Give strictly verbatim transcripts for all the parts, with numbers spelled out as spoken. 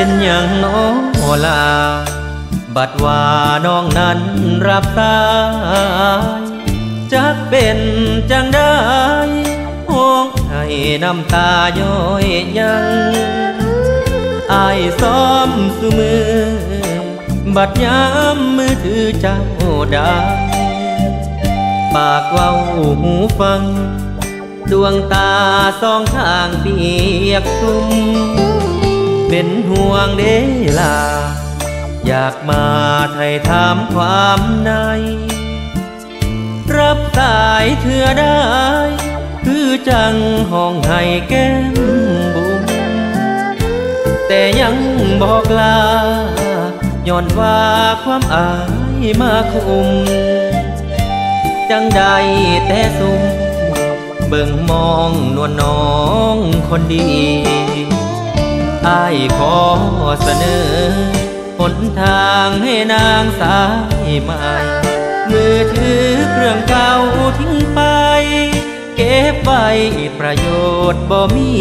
เป็นอย่างน้อลาบัดว่าน้องนั้นรับสายจักเป็นจังได้ห้องให้น้ำตาย้อยยังอายซ้อมสุมือบัดย้ำมือถือเจ้าดังปากเว้าหูฟังดวงตาสองทางเปียกชุ่มเป็นห่วงเดลาอยากมาไถ่ถามความในรับสายเถื่อได้คือจังห้องให้แก้มบุ๋มแต่ยังบอกลาย้อนว่าความอายมาคุมจังใดแต่สุมเบิ่งมองนวลน้องคนดีอ้ายขอเสนอหนทางให้นางสายใหม่มือถือเครื่องเก่าทิ้งไปเก็บไว้ประโยชน์บ่มี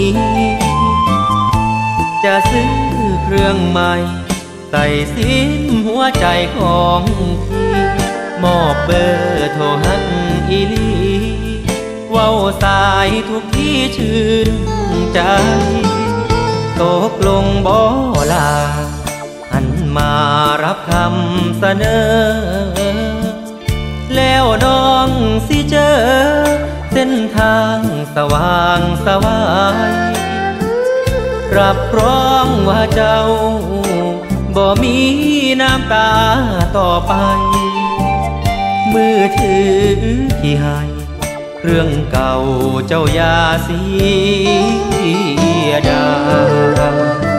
จะซื้อเครื่องใหม่ใส่ซิมหัวใจของพี่มอบเบอร์โทรหักอีลีเว้าสายทุกที่ชื่นใจตกลงบ่ลาหันมารับคำเสนอแล้วน้องสิเจอเส้นทางสว่างสวายรับรองว่าเจ้าบ่มีน้ำตาต่อไปมือถือที่ให้เรื่องเก่าเจ้าอย่าเสียดาย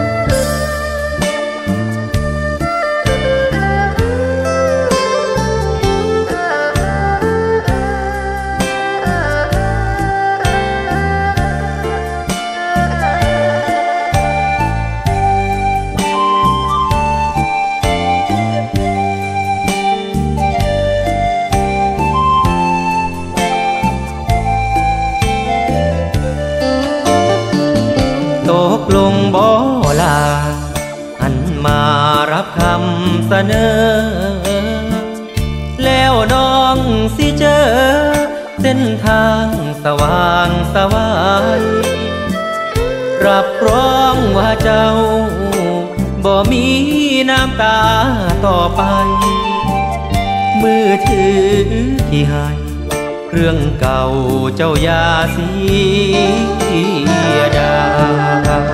ตกลงบ่ลาหันมารับคำเสนอแล้วน้องสิเจอเส้นทางสว่างสวายรับรองว่าเจ้าบ่มีน้ำตาต่อไปมือถือที่ให้เรื่องเก่าเจ้าอย่าเสียดาย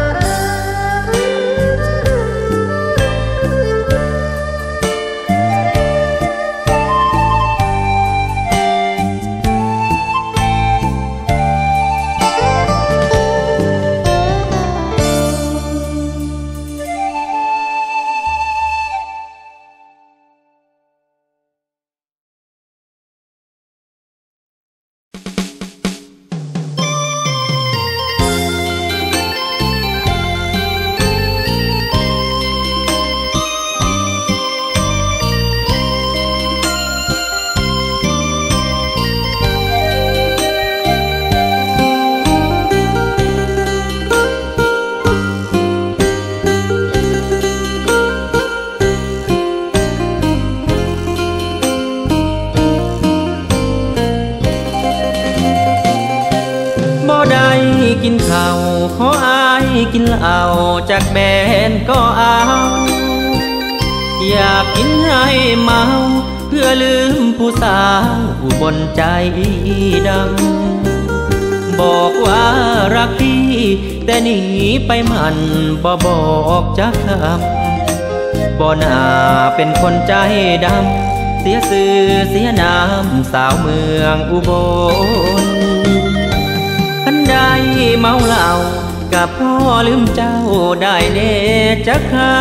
กินข้าวขออายกินเหล้าจากแบนก็เอาอยากกินให้เมาเพื่อลืมผู้สาวผู้บนใจดำบอกว่ารักพี่แต่หนีไปมันบ่บอกจักคำบ่น่าเป็นคนใจดำเสียสื่อเสียน้ำสาวเมืองอุบลคันได้เมาเหล้ากับพ่อลืมเจ้าได้เน่จักครา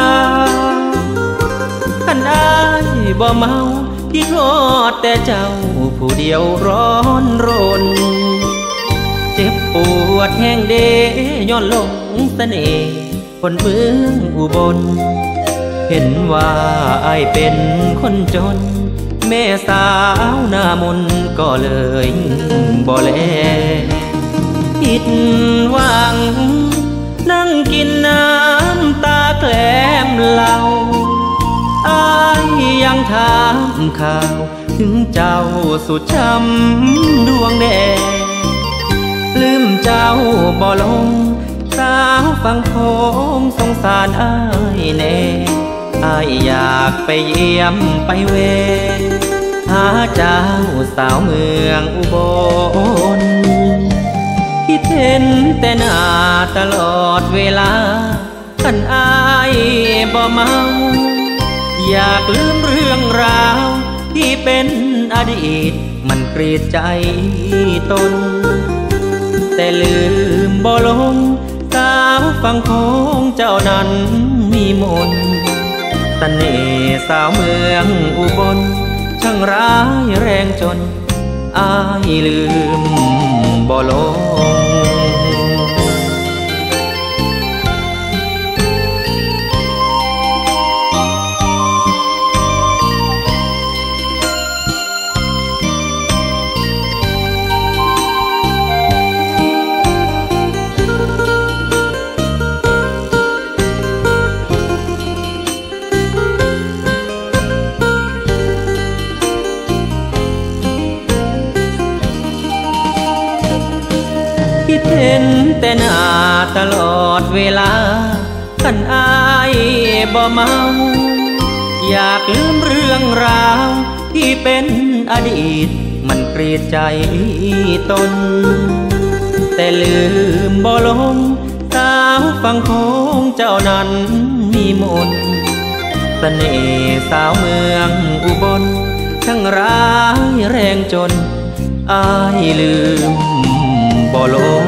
คันได้บ่เมาคิดฮอดแต่เจ้าผู้เดียวร้อนรนเจ็บปวดแห้งเดย้อนหลงเสน่ห์คนเมืองอุบลเห็นว่าอ้ายเป็นคนจนแม่สาวหน้ามนก็เลยบ่แลผิดหวังนั่งกินน้ำำตาแกล้มเล่าอายยังถามข่าวถึงเจ้าสุดช้ำดวงแดงลืมเจ้าบ่ลงสาวฟังโคงสงสารอายแน่อายอยากไปเยี่ยมไปเวหาเจ้าสาวเมืองอุบลคิดเห็นแต่หน้าตลอดเวลาคันอายบ่เมาอยากลืมเรื่องราวที่เป็นอดีตมันกรีดใจตนแต่ลืมบ่ลงสาวฟังของเจ้านั้นมีมนต์เสน่ห์สาวเมืองอุบลช่างร้ายแรงจนอายลืมบ่ลงเห็นแต่หน้าตลอดเวลาคันอายบ่เมาอยากลืมเรื่องราวที่เป็นอดีตมันกรีดใจตนแต่ลืมบ่ลงสาวฟังของเจ้านั้นมีมนต์เสน่ห์สาวเมืองอุบลช่างร้ายแรงจนอายลืมบ่ลง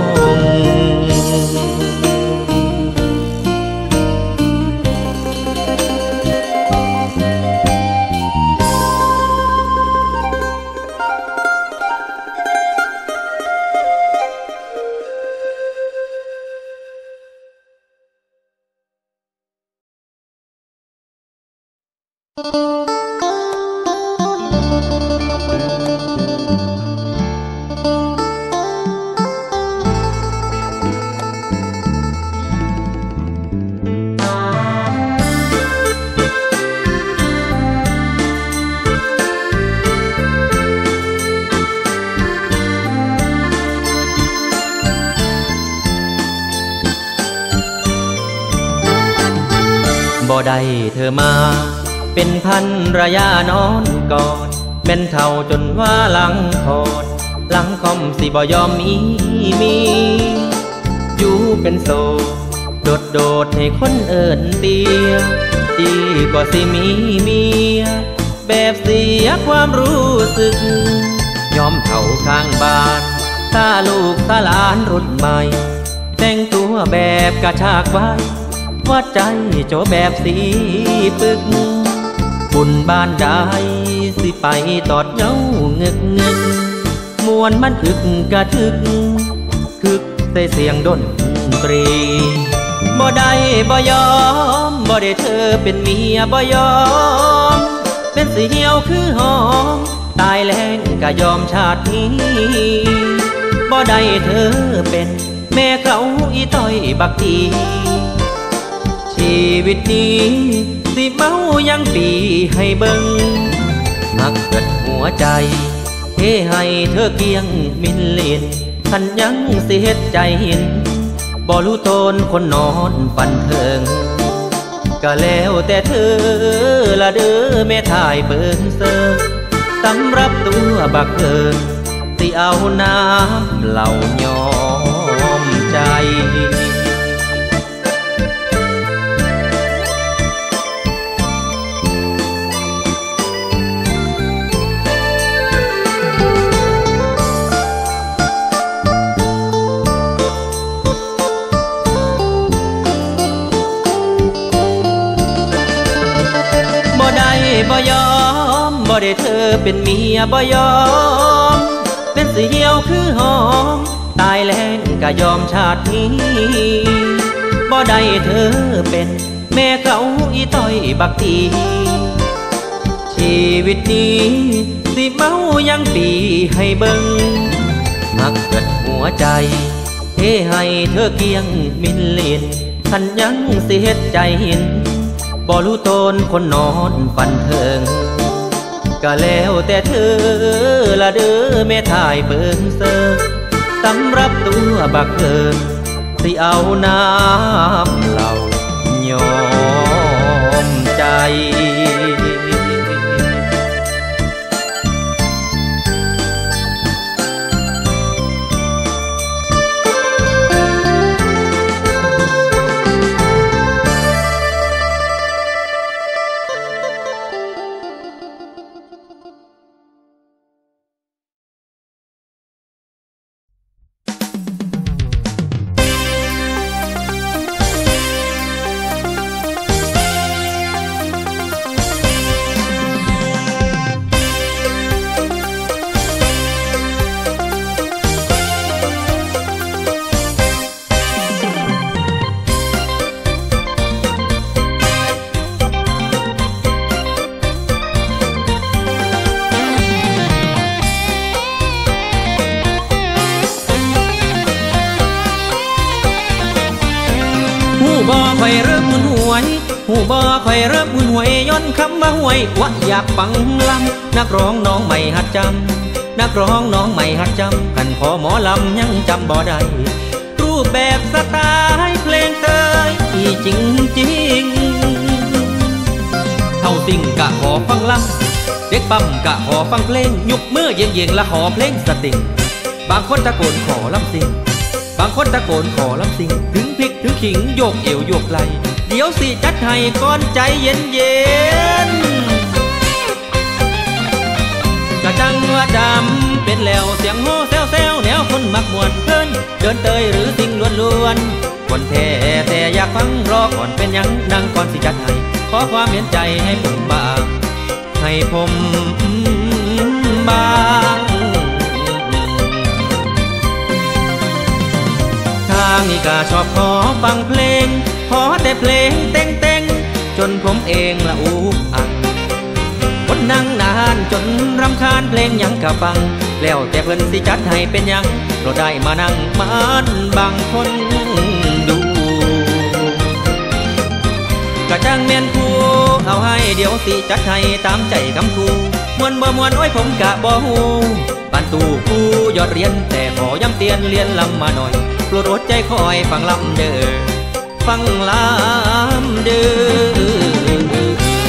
บ่ได้เธอมาเป็นพันระยะนอนก่อนเป็นเท่าจนว่าหลังคอนหลังคอมสิบ่ยอมมีมีอยู่เป็นโซโดดโดดให้คนเอิ้นเตียดีกว่าสิมีเมียแบบเสียความรู้สึกยอมเท่าข้างบ้านถ้าลูกถ้าหลานรุ่นใหม่แต่งตัวแบบกระชากไว้ว่าใจโจแบบสีปึกบุญบ้านใดสิไปตอดเย้าเงึกเงึกมวนมันอึกกระทึกคึกใส่เสียงดนตรีบ่ได้บ่ยอมบ่ได้เธอเป็นเมียบ่ยอมเป็นสีเหี่ยวคือหอมตายแรงก็ยอมชาตินี้บ่ได้เธอเป็นแม่เขาอีต้อยบักทีชีวิตนี้สิเมายังปีให้เบิ่งมักเกิดหัวใจเทให้เธอเกียงมินเลียนคันยังสิเฮ็ดใจเห็นบ่รู้ตนคนนอนฝันเถิงก็แล้วแต่เธอละเด้อแม่ทายเบิ่งเซอสำหรับตัวบักเอิญสิเอาน้ำเหล่ายอมใจบ่ยอมบ่ได้เธอเป็นเมียบ่ยอมเป็นสีเหี่ยวคือหอมตายแรงก็ยอมชาตินี้บ่ได้เธอเป็นแม่เขาอีต้อยบักทีชีวิตนี้สิเมายังปีให้เบิ่งมักเกิดหัวใจเทให้เธอเกียงมินเลียนขันยังสิเฮ็ดใจหินบ่รู้ตนคนนอนฝันเถิงก็แล้วแต่เธอละเด้อแม่ทายเบิ่งเซอสำหรับตัวบักเอิญสิเอาน้ำเหล้ายอมใจบ่ค่อยเริ่มมุนหวยหูบ่ค่อยเริ่มมุนหวยย้อนคำว่าหวยว่าอยากฟังลำนักร้องน้องใหม่หัดจำนักร้องน้องใหม่หัดจำกันพอหมอลำยังจำบ่ได้รูปแบบสไตล์เพลงเตยจริงจริงเท่าสิ่งกะขอฟังลำเด็กปั๊มกะขอฟังเพลงยุกมือเย็งเย็งละขอเพลงสติงบางคนตะโกนขอลำซิงบางคนตะโกนขอลำซิงถึงพริกถึงขิงโยกเอวโยกไหลเดี๋ยวสิจัดให้ก่อนใจเย็นเย็นกะจังว่าดำเป็นแล้วเสียงโห่แซวแซวแนวคนมักมวนเพลินเดินเตยหรือสิ่งล้วนล้วนคนแท้แต่อยากฟังรอก่อนเป็นยังดังก่อนสิจัดให้ขอความเห็นใจให้ผมบ้างให้ผมบ้างทางนี้ก็ชอบขอฟังเพลงขอแต่เพลงเต้งเต้งจนผมเองละอุกอังคนนั่งนานจนรำคาญเพลงยังกะฟังแล้วแต่เพิ่นสิจัดให้เป็นยังเราได้มานั่งมันบางคนดูกะจังแม่นคู่เอาให้เดี๋ยวสิจัดให้ตามใจคำคู่มวนบ่มวนโอ้ยผมกะบ่ฮู้ปานตู้คู่ยอดเรียนแต่ขอย้ำเตียนเรียนลำมาหน่อยโปรดอดใจคอยฟังลำเด้อฟังลำเด้อ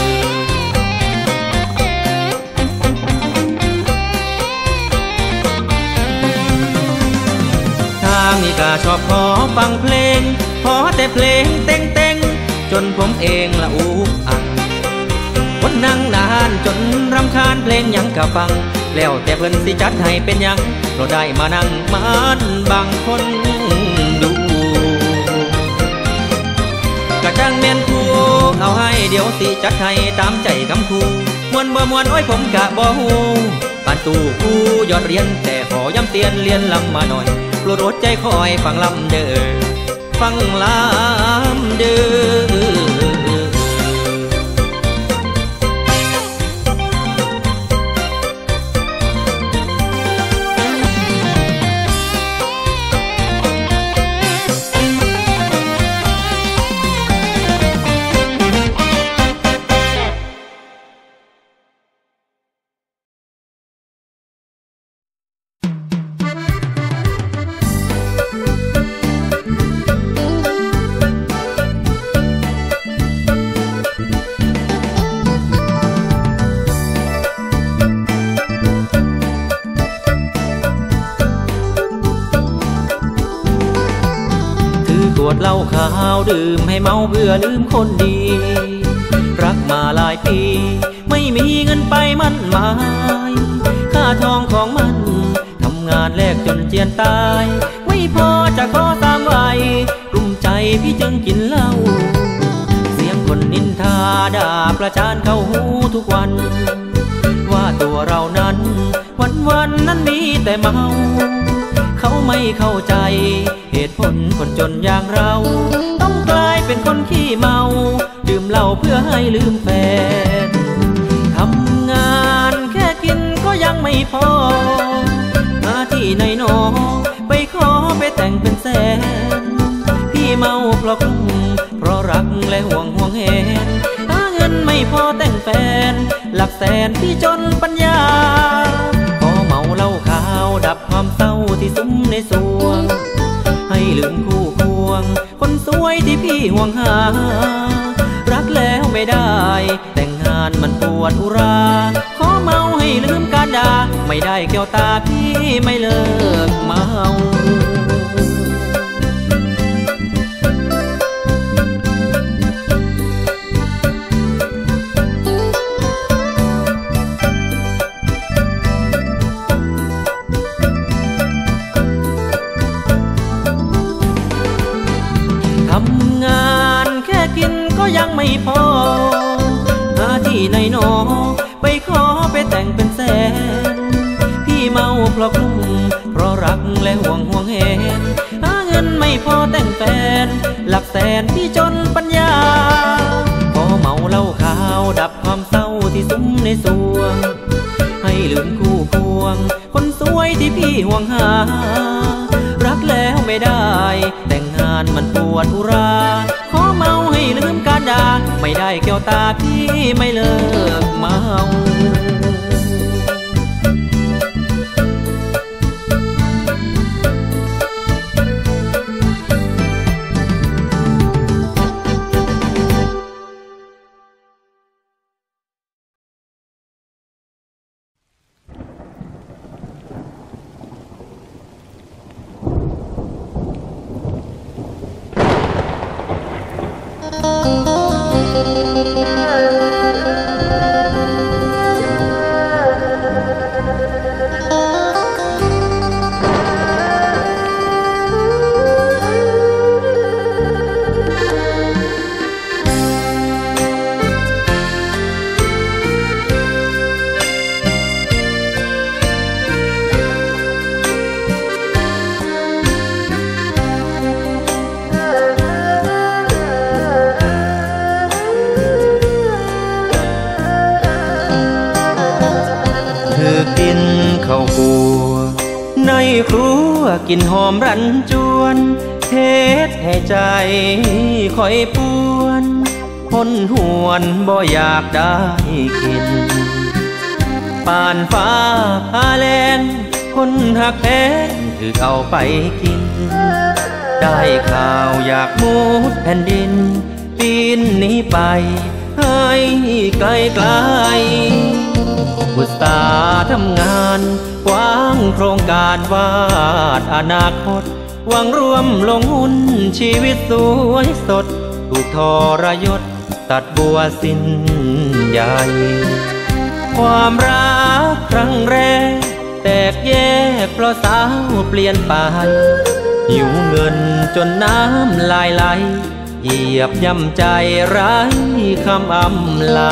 ทางนี้ก็ชอบขอฟังเพลงขอแต่เพลงเต้งเต้งจนผมเองละอุกอังคนนั่งนานจนรำคาญเพลงยังกะฟังแล้วแต่เพิ่นสิจัดให้เป็นยังเราได้มานั่งมันบางคนดูกะจังแม่นคู่เอาให้เดี๋ยวสิจัดให้ตามใจคำคู่มวนบ่มวนโอ้ยผมกะบ่ฮู้ปานตู้คู่ยอดเรียนแต่ขอย้ำเตียนเรียนลำมาหน่อยโปรดอดใจคอยฟังลำเด้อฟังลำเด้อขวดเหล้าขาวดื่มให้เมาเพื่อลืมคนดีรักมาหลายปีไม่มีเงินไปมั่นหมายค่าทองของมันทำงานแลกจนเจียนตายไม่พอจะขอตามไว้กลุ่มใจพี่จึงกินเหล้าเสียงคนนินทาด่าประจานเข้าหูทุกวันว่าตัวเรานั้นวันวันนั้นมีแต่เมาเขาไม่เข้าใจเหตุผลคนจนอย่างเราต้องกลายเป็นคนขี้เมาดื่มเหล้าเพื่อให้ลืมแฟนทำงานแค่กินก็ยังไม่พอหาที่ไหนหนอไปขอไปแต่งเป็นแสนพี่เมาเพราะกลุ้มและห่วงห่วงเห็นหาเงินไม่พอแต่งแฟนหลักแสนที่จนปัญญาขอเมาเหล้าขาวดับความเศร้าที่ซุ้มในสวงให้ลืมคู่ควงคนสวยที่พี่ห่วงหารักแล้วไม่ได้แต่งงานมันปวดอุราขอเมาให้ลืมการด่าไม่ได้แก้วตาพี่ไม่เลิกเมาทำงานแค่กินก็ยังไม่พอหาที่ไหนหนอไปขอไปแต่งเป็นแสนพี่เมาเพราะกลุ้มเพราะรักและห่วงห่วงเห็นหาเงินไม่พอแต่งแฟนหลักแสนที่จนปัญญาพอเมาเหล้าขาวดับความเศร้าที่ซุ้มในสวงให้ลืมคู่ควงคนสวยที่พี่ห่วงหารักแล้วไม่ได้แต่งงานมันปวดอุราขอเมาให้ลืมการด่าไม่ได้แก้วตาพี่ไม่เลิกเมาข้าวคั่วในครัวกินหอมรันจวนเฮ็ดให้ใจคอยปวนคนหวนบ่อยากได้กินป่านฟ้าพาแลงคนหักแพงคือเอาไปกินได้ข่าวอยากมุดแผ่นดินปีนหนีไปให้ไกลไกลอุตสาห์ทำงานวางโครงการวาดอนาคตหวังรวมลงหุ้นชีวิตสวยสดถูกทรยศตัดบัวสิ้นใหญ่ความรักครั้งแรกแตกแยกเพราะสาวเปลี่ยนไปหิวเงินจนน้ำลายไหลเหยียบย่ำใจไร้คำอำลา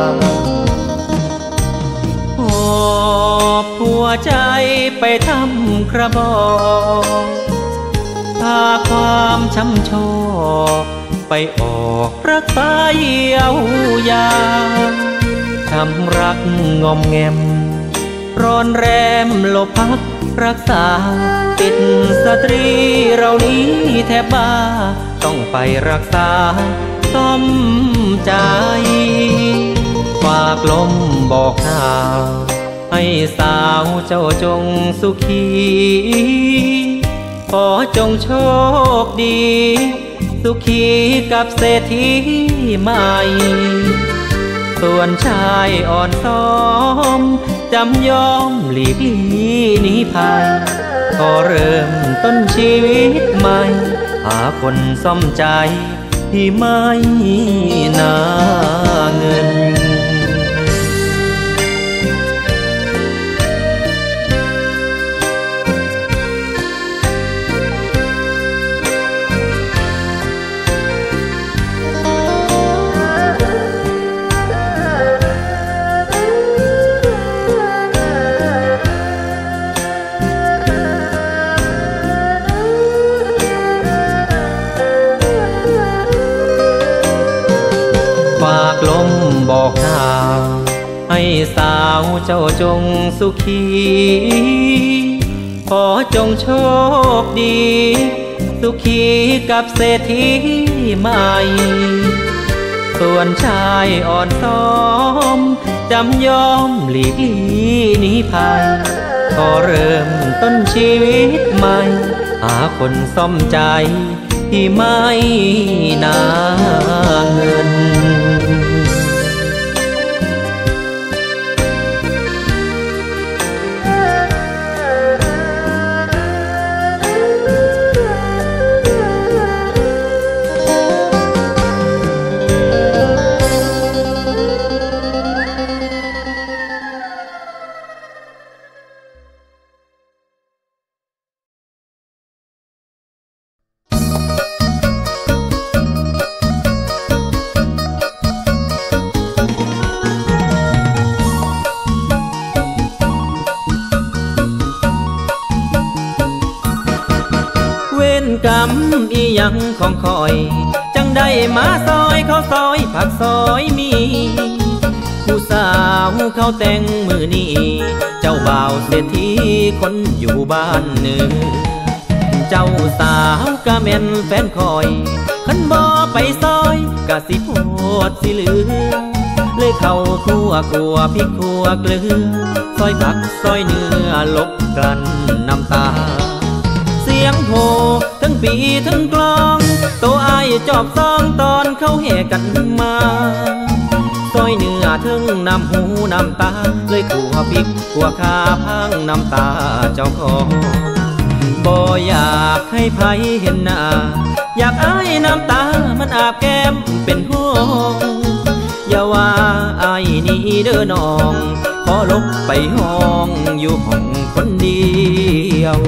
หอบหัวใจไปทำกระบอกพาความช้ำชอกไปออกรักษาเยียวยาช้ำรักงอมแงมร้อนแรมลบพักรักษาติดสตรีเรานี้แทบบ้าต้องไปรักษาซ่อมใจฝากลมบอกหน้าให้สาวเจ้าจงสุขีขอจงโชคดีสุขีกับเศรษฐีใหม่ส่วนชายอ่อนซ้อมจำยอมหลีกลี่หนีภัยขอเริ่มต้นชีวิตใหม่หาคนซ่อมใจที่ไม่น่าเงินฝากลมบอกหน้าให้สาวเจ้าจงสุขีขอจงโชคดีสุขีกับเศรษฐีใหม่ส่วนชายอ่อนซ้อมจำยอมหลีกลีหนีภัยก็เริ่มต้นชีวิตใหม่หาคนซ่อมใจที่ไม่น่าเงินกรรมอีหยังของคอยจังได้มาซอยเขาซอยผักซอยมีผู้สาวเขาแต่งมือนี้เจ้าบ่าวเศรษฐีคนอยู่บ้านเหนือเจ้าสาวก็แม่นแฟนคอยขันบ่ไปซอยกะสิโพดสิเหลือเลยเข้าครัวครัวพริกครัวเกลือซอยผักซอยเนื้อลบกลั่นน้ำตาเสียงโหทั้งปีทั้งกลองโตอายจอบซองตอนเขาแห่กันมาซอยเนื้อทั้งน้ำหูน้ำตาเลยขัวพริกขัวขาพังน้ำตาเจ้าของบ่อยากให้ไผเห็นหน้าอยากอายน้ำตามันอาบแก้มเป็นห่วงอย่าว่าอายนี่เด้อน้องขอลบไปห้องอยู่ห้องคนเดียว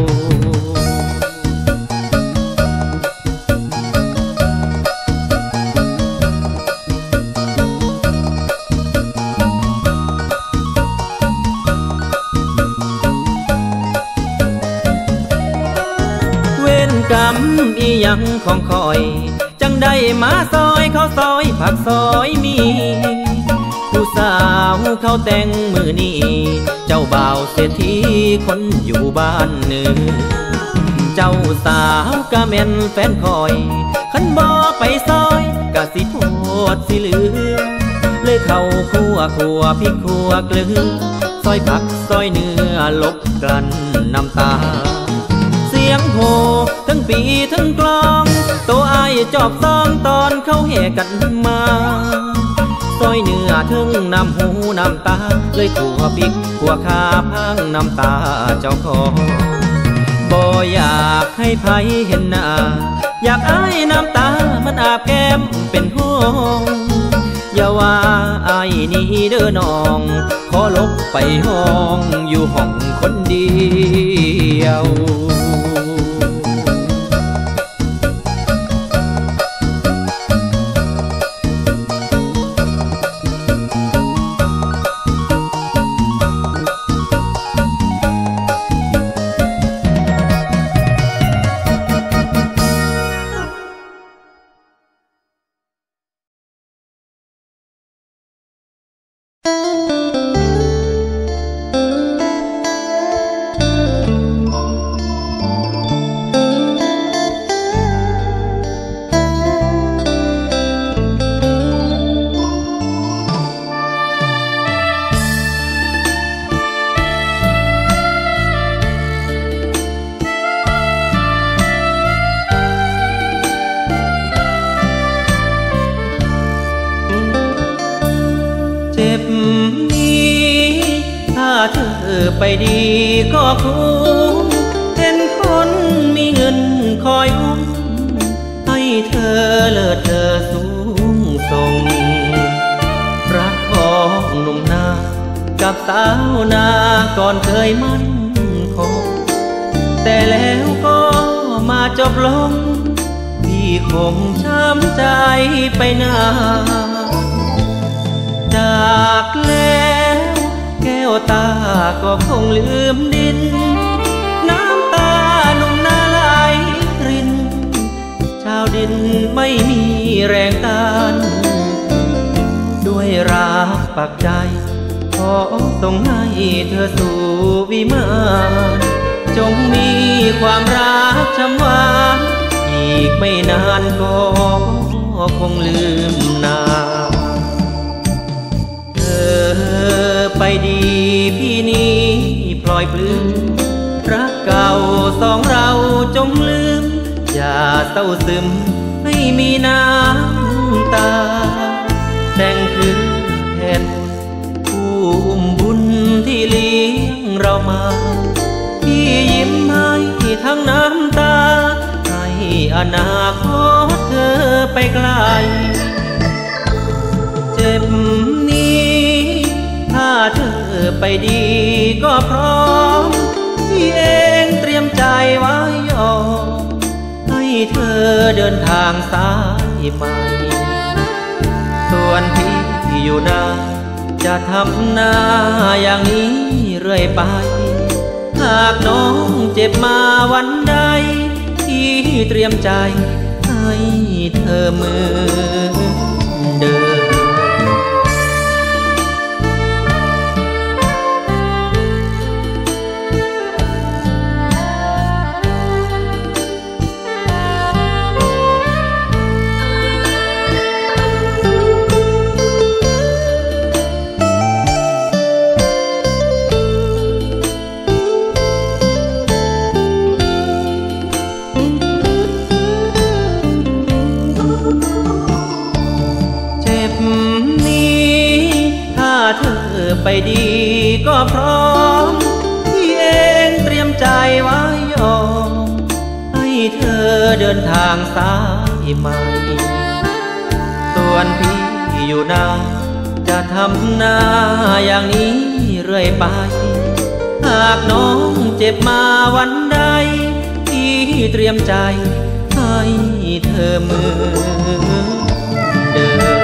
กรรมอีหยังของคอยจังได้มาซอยเขาซอยผักซอยมีผู้สาวเขาแต่งมือนี้เจ้าบ่าวเศรษฐีคนอยู่บ้านเหนือเจ้าสาวก็แม่นแฟนคอยขันบ่ไปซอยกะสิโพดสิเหลือเลยเข้าครัวครัวพริกครัวเกลือซอยผักซอยเนื้อลบกลั่นน้ำตาเสียงโหทั้งปีทั้งกลองโตอายจอบซองตอนเขาแห่กันมาซอยเนื้อทั้งน้ำหูน้ำตาเลยขัวพริกขัวขาพังน้ำตาเจ้าของบ่อยากให้ไผเห็นหน้าอยากอายน้ำตามันอาบแก้มเป็นห่วงอย่าว่าอายนี่เด้อน้องขอลบไปห้องอยู่ห้องคนเดียวไปดีก็คุ้มเห็นคนมีเงินคอยอุ้มให้เธอเลิศเธอสูงส่งรักของหนุ่มนากับสาวนาก่อนเคยมั่นคงแต่แล้วก็มาจบลงพี่คงช้ำใจไปนานจากแล้วแก้วตาก็คงลืมดินน้ำตาลุ่มนาไหลรินชาวดินไม่มีแรงต้านด้วยรักปักใจขอส่งให้เธอสู่วิมานจงมีความรักช้ำหวานอีกไม่นานก่อนคงลืมนาเธอไปดีพี่นี้พลอยปลื้มรักเก่าสองเราจงลืมอย่าเศร้าซึมไม่มีน้ำตาแต่งคือแทนผู้อุ้มบุญที่เลี้ยงเรามาพี่ยิ้มให้ทั้งน้ำตาให้อนาคตเธอไปไกลเจ็บนี้ถ้าเธอไปดีก็พร้อมพี่เองเตรียมใจไว้ยอมให้เธอเดินทางสายใหม่ส่วนพี่อยู่นาจะทำหน้าอย่างนี้เรื่อยไปหากน้องเจ็บมาวันใดที่เตรียมใจให้เธอเหมือนเดิมไปดีก็พร้อมพี่เองเตรียมใจไว้ยอมให้เธอเดินทางสายใหม่ส่วนพี่อยู่นาจะทำหน้าอย่างนี้เรื่อยไปหากน้องเจ็บมาวันใดพี่เตรียมใจให้เธอเหมือนเดิม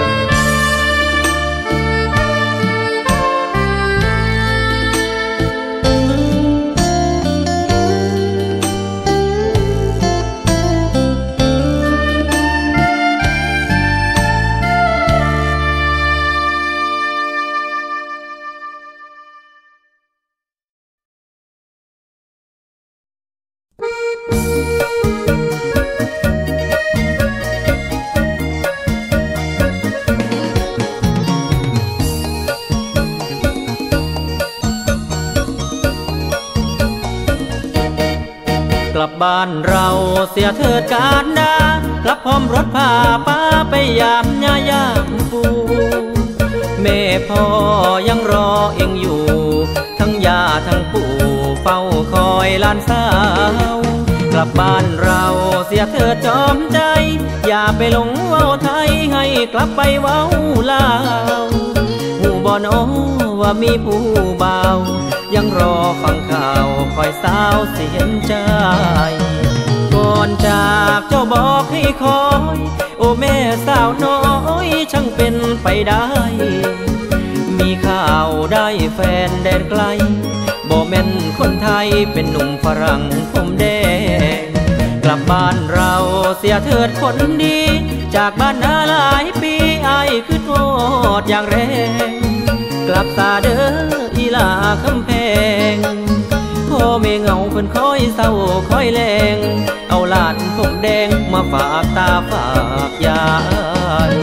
กลับบ้านเราเสียเถิดการดากลับพร้อมรถพาป้าไปยามยายามปูแม่พ่อยังรอเองอยู่ทั้งยาทั้งปู่เฝ้าคอยหลานสาวกลับบ้านเราเสียเถิดจอมใจอย่าไปหลงเว้าไทยให้กลับไปเว้าลาวหูบ่น้อว่ามีผู้บ่าวยังรอฟังข่าวคอยสาวเสียใจก่อนจากเจ้าบอกให้คอยโอ้แม่สาวน้อยช่างเป็นไปได้มีข่าวได้แฟนแดนไกลบ่แม่นคนไทยเป็นหนุ่มฝรั่งผมแดงกลับบ้านเราเสียเถิดคนดีจากบ้านนาหลายปีไอ้คือโทษอย่างแรงกลับตาเด้ออีลาคำแพงพ่อแม่เงาเพิ่นคอยเศร้าคอยแรงเอาหลานผมแดงมาฝากตาฝากยาย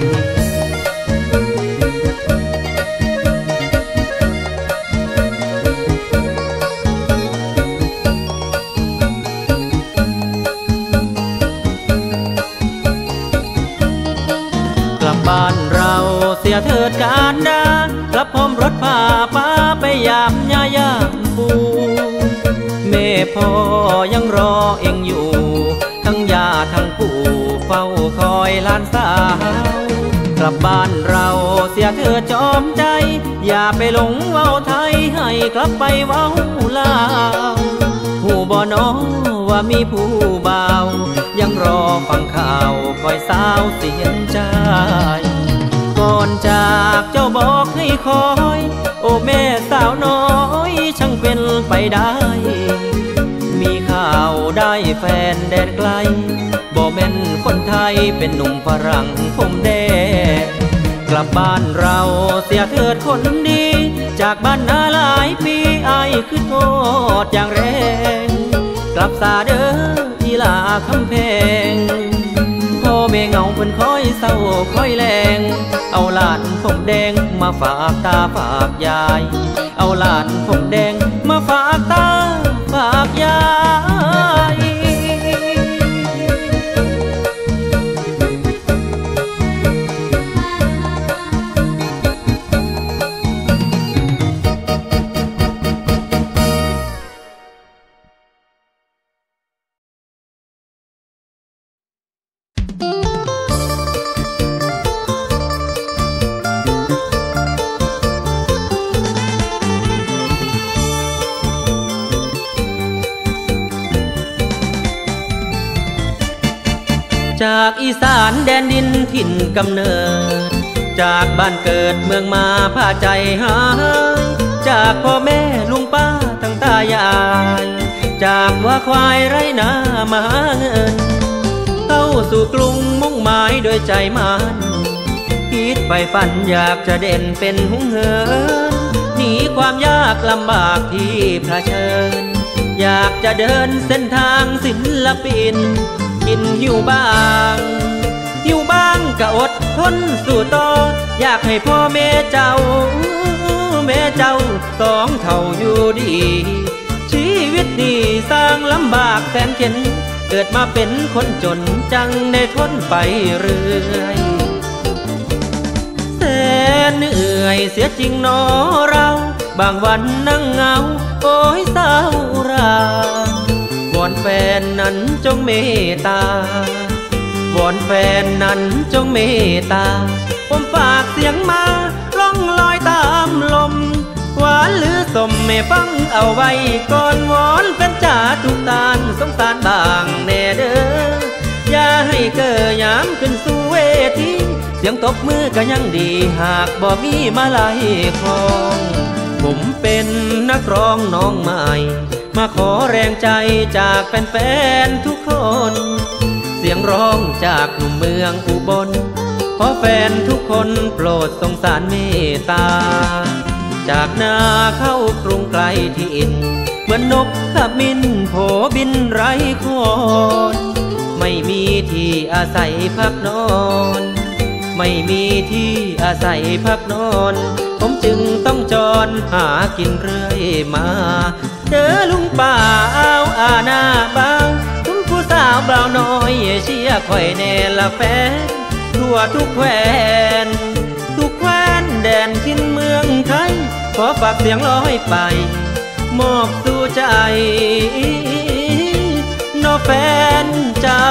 กลับบ้านเราเสียเถิดการดากลับพร้อมรถพาป้าไปยามยายามปูแม่พ่อยังรอเองอยู่ทั้งยาทั้งปู่เฝ้าคอยหลานสาวกลับบ้านเราเสียเถิดจอมใจอย่าไปหลงเว้าไทยให้กลับไปเว้าลาวหูบ่น้อว่ามีผู้บ่าวยังรอฟังข่าวคอยสาวเสียใจก่อนจากเจ้าบอกให้คอยโอ้แม่สาวน้อยช่างเป็นไปได้มีข่าวได้แฟนแดนไกลบ่แม่นคนไทยเป็นหนุ่มฝรั่งผมแดงกลับบ้านเราเสียเถิดคนดีจากบ้านนาหลายปีไอ้คือโทษอย่างแรงกลับสาเด้ออีลาคำแพงพ่อแม่เงาเพิ่นคอยเศร้าคอยแรงเอาหลานผมแดงมาฝากตาฝากยายเอาหลานผมแดงมาฝากตาฝากยายจากอีสานแดนดินถิ่นกำเนิดจากบ้านเกิดเมืองมาพาใจหายจากพ่อแม่ลุงป้าตั้งตายายจากว่าควายไรนามาหาเงินเข้าสู่กรุงมุ่งหมายโดยใจมันคิดไปฝันอยากจะเด่นเป็นหุ่งเหินหนีความยากลำบากที่เผชิญอยากจะเดินเส้นทางศิลปินกินหิวบ้างหิวบ้างก็อดทนสู้ต่ออยากให้พ่อแม่เจ้าแม่เจ้าสองเท่าอยู่ดีชีวิตนี้สร้างลำบากแสนเข็ญเกิดมาเป็นคนจนจังได้ทนไปเรื่อยแสนเหนื่อยเสียจริงหนอเราบางวันนั่งเหงาโอ้ยเศร้าราวอนแฟนนั้นจงเมตตาวอนแฟนนั้นจงเมตตาผมฝากเสียงมาล่องลอยตามลมหวานหรือสมไม่ฟังเอาไว้ก่อนวอนแฟนจ๋าทุกตานสงสารบางแน่เด้ออย่าให้เกิดยามขึ้นสู่เวทีเสียงตบมือก็ยังดีหากบ่มีมาลัยคล้องผมเป็นนักร้องน้องใหม่มาขอแรงใจจากแฟนๆทุกคนเสียงร้องจากหนุ่มเมืองอุบลขอแฟนทุกคนโปรดสงสารเมตตาจากนาเข้ากรุงไกลถิ่นเหมือนนกขับบินโผบินไร้โคนไม่มีที่อาศัยพักนอนไม่มีที่อาศัยพักนอนผมจึงต้องจรหากินเรื่อยมาเด้อลุงป้าเอาอาหน้าบ้างทุกผู้สาวเบาน้อยเชียร์ข่อยแน่ละแฟนทั่วทุกแคว้นทุกแคว้นแดนทินเมืองไทยขอฝากเสียงร้อยไปมอบสู่ใจน้อแฟนเจ้า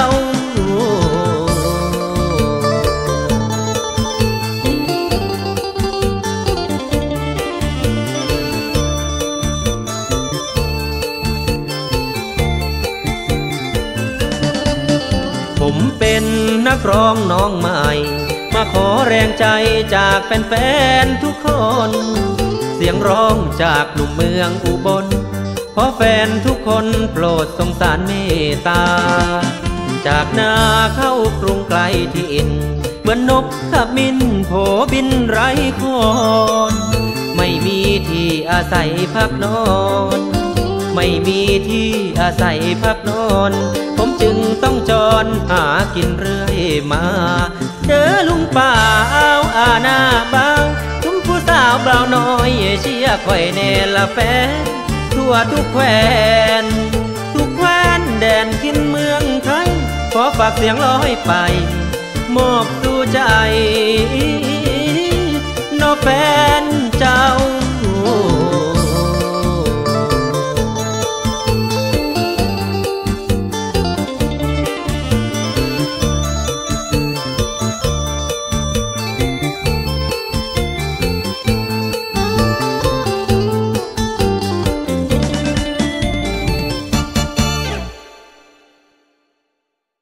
ผมเป็นนักร้องน้องใหม่มาขอแรงใจจากแฟนๆทุกคนเสียงร้องจากหนุ่มเมืองอุบลขอแฟนทุกคนโปรดสงสารเมตตาจากนาเข้ากรุงไกลถิ่นเหมือนนกขับบินโผบินไร้โคนไม่มีที่อาศัยพักนอนไม่มีที่อาศัยพักนอนผมจึงต้องจรหากินเรื่อยมาเด้อลุงป้าเอาอาหน้าบ้างทุกผู้สาวเบาน้อยเชียร์ข่อยแน่ละแฟนทั่วทุกแคว้นทุกแคว้นแดนทินเมืองไทยขอฝากเสียงร้อยไปมอบสู่ใจน้อแฟนเจ้า